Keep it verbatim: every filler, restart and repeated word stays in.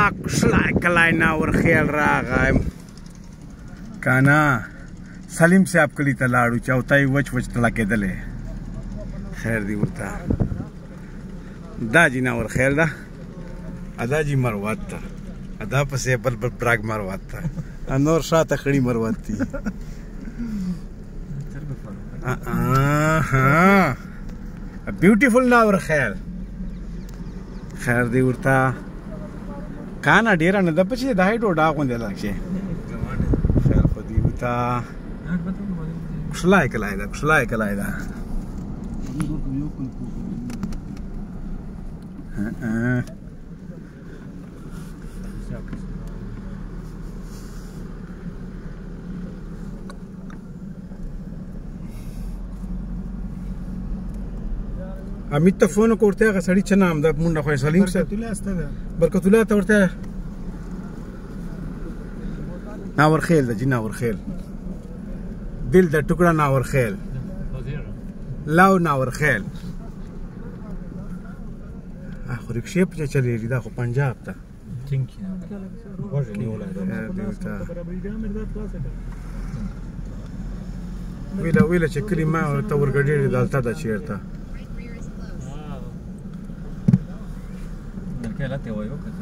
کښلی کلی ناور خیل راغی کنه سلیم صاحب کلي ته لاړو چوته یې وچ وچ تړکېدلی خیر دی ورته دا جي ناور خیل ده ادا جي مروت ته ادا پسې بل بل پراګ مروت ته نور شاته خړي مروت دي بیوټیفل ناور خیل خیر دی ورته کانا ډیره نه ده په چې د هی ډوډا غوندې لږ خیر خو دی ورته کښلی کلی ده کښلی کلی ده امید ته فون وکړه ورته هغه سړي څه نام ده منډه خو یې سلیم صاحب برکت الله ته ورته ناور خیل ده جي ناور خیل دل د ټوکړه ناور خیل لاو ناور خیل خو رکشې پکې چلېږي دا خو پنجاب ته ویله ویله چې کلي ما ورته ورګډېږي دلته ده چېرته Perché la te vuoi?